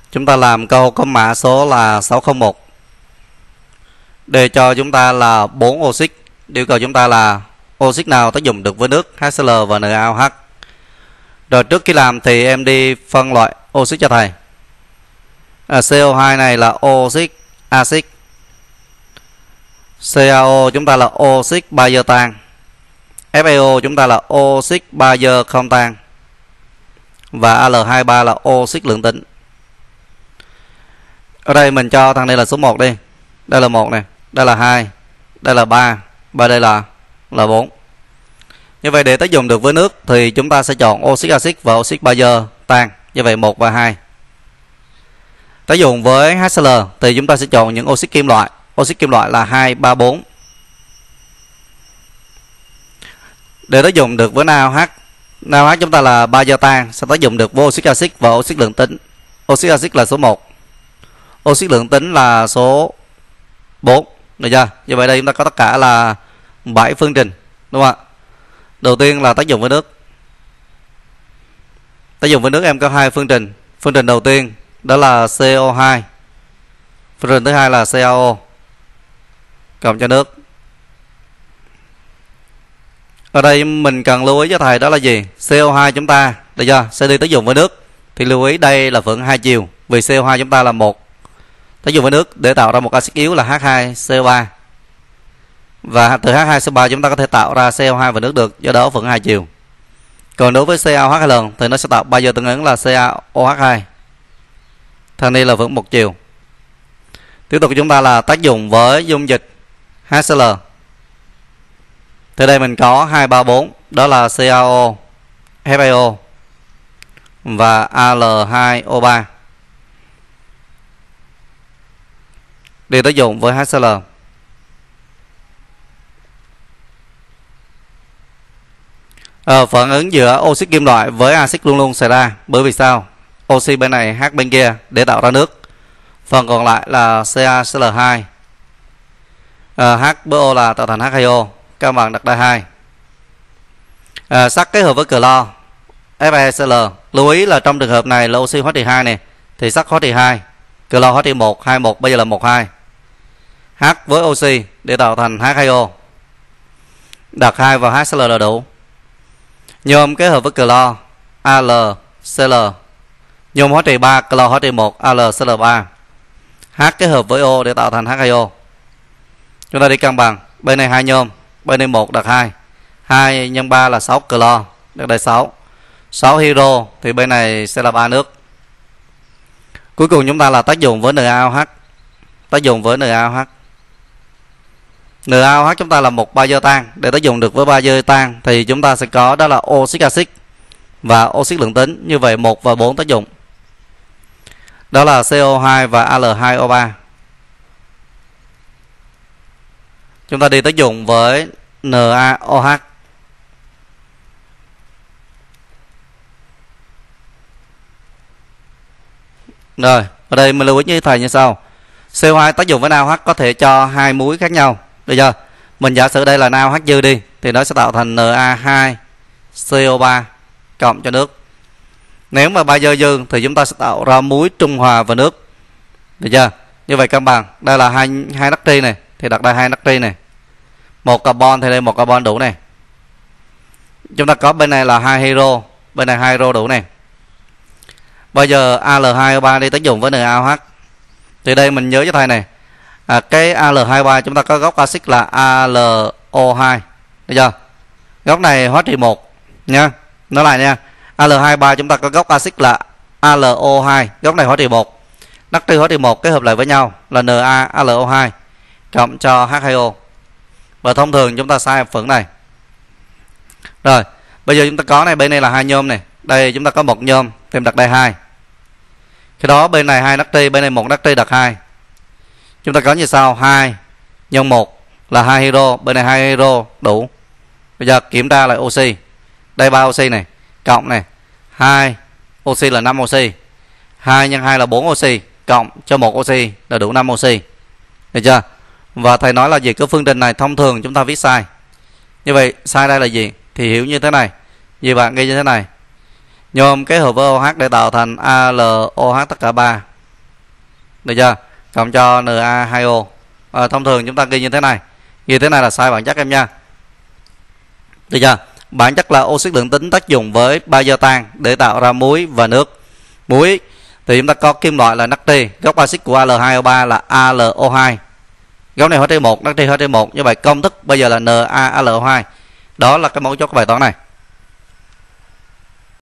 Chúng ta làm câu có mã số là 601. Đề cho chúng ta là 4 oxit. Yêu cầu chúng ta là oxit nào tác dụng được với nước HCl và NaOH. Rồi trước khi làm thì em đi phân loại oxit cho thầy. CO2 này là oxit axit. CaO chúng ta là oxit bazơ tan. FeO chúng ta là oxit bazơ không tan. Và Al23 là oxit lượng tính. Ở đây mình cho thằng này là số 1 đi. Đây là 1 này, đây là 2, đây là 3, và đây là 4. Như vậy để tác dụng được với nước thì chúng ta sẽ chọn oxit axit và oxit bazơ tan. Như vậy 1 và 2. Tác dụng với HCl thì chúng ta sẽ chọn những oxit kim loại. Oxit kim loại là 2, 3, 4. Để tác dụng được với NaOH, NaOH chúng ta là bazơ tan sẽ tác dụng được với oxit axit và oxit lượng tính. Oxit axit là số 1. Oxit lượng tính là số 4. Được chưa? Như vậy đây chúng ta có tất cả là 7 phương trình, đúng không ạ? Đầu tiên là tác dụng với nước. Tác dụng với nước em có 2 phương trình. Phương trình đầu tiên đó là CO2. Phương trình thứ hai là CaO cộng cho nước. Ở đây mình cần lưu ý cho thầy đó là gì? CO2 chúng ta, được chưa? Sẽ đi tác dụng với nước. Thì lưu ý đây là phượng hai chiều. Vì CO2 chúng ta là 1 tác dụng với nước để tạo ra một axit yếu là H2CO3. Và từ H2CO3 chúng ta có thể tạo ra CO2 và nước được, do đó phượng hai chiều. Còn đối với CaOH lần thì nó sẽ tạo bao giờ tương ứng là CaOH2. Thằng này là phượng một chiều. Tiếp tục chúng ta là tác dụng với dung dịch HCl. Từ đây mình có 2, 3, 4, đó là CaO, FeO và Al2O3. Đi tác dụng với HCl. Phản ứng giữa oxit kim loại với axit luôn luôn xảy ra. Bởi vì sao? Oxy bên này, H bên kia để tạo ra nước. Phần còn lại là CaCl2. H với O là tạo thành H2O. Các bạn đặt đai 2. Sắt kết hợp với clo, FeCl. Lưu ý là trong trường hợp này là oxy hóa trị 2 này thì sắt hóa trị 2, clo hóa trị 1, 21 bây giờ là 12. H với oxy để tạo thành H2O. Đặt 2 vào HCl là đủ. Nhôm kết hợp với clo, AlCl. Nhôm hóa trị 3, clo hóa trị 1, AlCl3. H kết hợp với O để tạo thành H2O. Chúng ta đi cân bằng. Bên này 2 nhôm, bên này 1 đặt 2. 2 nhân 3 là 6 clo, đặt đây 6. 6 hydro thì bên này sẽ là 3 nước. Cuối cùng chúng ta là tác dụng với NaOH. Tác dụng với NaOH. NaOH chúng ta là một bazơ tan. Để tác dụng được với bazơ tan thì chúng ta sẽ có đó là oxit axit và oxit lượng tính. Như vậy 1 và 4 tác dụng. Đó là CO2 và Al2O3. Chúng ta đi tác dụng với NaOH. Rồi, ở đây mình lưu ý như thầy như sau. CO2 tác dụng với NaOH có thể cho 2 muối khác nhau. Được chưa? Mình giả sử đây là NaOH dư đi thì nó sẽ tạo thành Na2CO3 cộng cho nước. Nếu mà bazơ dư thì chúng ta sẽ tạo ra muối trung hòa vào nước. Được chưa? Như vậy cân bằng. Đây là hai natri này thì đặt đây 2 natri này. 1 carbon thì đây 1 carbon đủ này. Chúng ta có bên này là 2 hydro, bên này 2 hydro đủ này. Bây giờ Al2O3 đi tác dụng với NaOH. Thì đây mình nhớ cho thầy này. Cái Al2O3 chúng ta có gốc axit là AlO2. Được chưa? Gốc này hóa trị 1 nha. Nói lại nha. Al2O3 chúng ta có gốc axit là AlO2, gốc này hóa trị 1. Natri hóa trị 1 kết hợp lại với nhau là NaAlO2 cộng cho H2O. Và thông thường chúng ta sai phượng này. Rồi, bây giờ chúng ta có này, bên này là 2 nhôm này. Đây chúng ta có 1 nhôm, thêm đặt đây 2. Cái đó bên này 2 natri, bên này 1 natri đặt 2. Chúng ta có như sau, 2 nhân 1 là 2 hydro, bên này 2 hydro đủ. Bây giờ kiểm tra lại oxy. Đây 3 oxy này, cộng này, 2 oxy là 5 oxy. 2 nhân 2 là 4 oxy, cộng cho 1 oxy là đủ 5 oxy. Được chưa? Và thầy nói là gì? Cái phương trình này thông thường chúng ta viết sai. Như vậy sai đây là gì? Thì hiểu như thế này. Vì bạn ghi như thế này. Nhôm kết hợp với OH để tạo thành AlOH tất cả 3. được chưa, cộng cho Na2O. Thông thường chúng ta ghi như thế này, là sai bản chất em nha, được chưa. Bản chất là oxit lượng tính tác dụng với bazơ tan để tạo ra muối và nước. Muối thì chúng ta có kim loại là natri, gốc axit của Al2O3 là AlO2, góc này HT1, natri HT1. Như vậy công thức bây giờ là NaAlO2. Đó là cái mấu chốt của bài toán này.